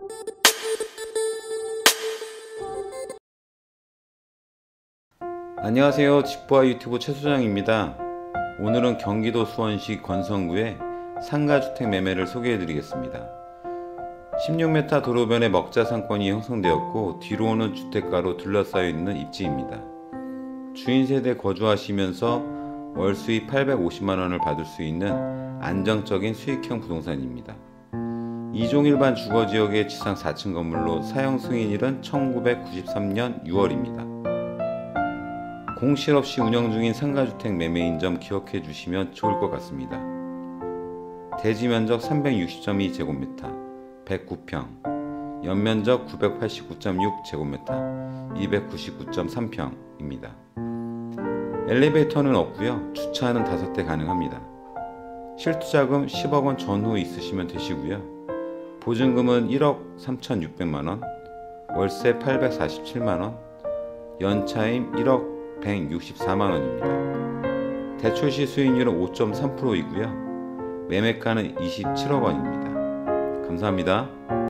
안녕하세요. 집보아 유튜브 최소장입니다. 오늘은 경기도 수원시 권성구의 상가주택 매매를 소개해 드리겠습니다. 16m 도로변에 먹자 상권이 형성되었고 뒤로 오는 주택가로 둘러싸여 있는 입지입니다. 주인 세대 거주하시면서 월 수입 850만원을 받을 수 있는 안정적인 수익형 부동산입니다. 2종 일반 주거지역의 지상 4층 건물로 사용 승인일은 1993년 6월입니다. 공실 없이 운영 중인 상가주택 매매인 점 기억해 주시면 좋을 것 같습니다. 대지 면적 360.2제곱미터, 109평, 연면적 989.6제곱미터, 299.3평입니다. 엘리베이터는 없고요. 주차는 5대 가능합니다. 실투자금 10억원 전후 있으시면 되시고요. 보증금은 1억 3,600만원, 월세 847만원, 연차임 1억 164만원입니다. 대출시 수익률은 5.3%이고요. 매매가는 27억원입니다. 감사합니다.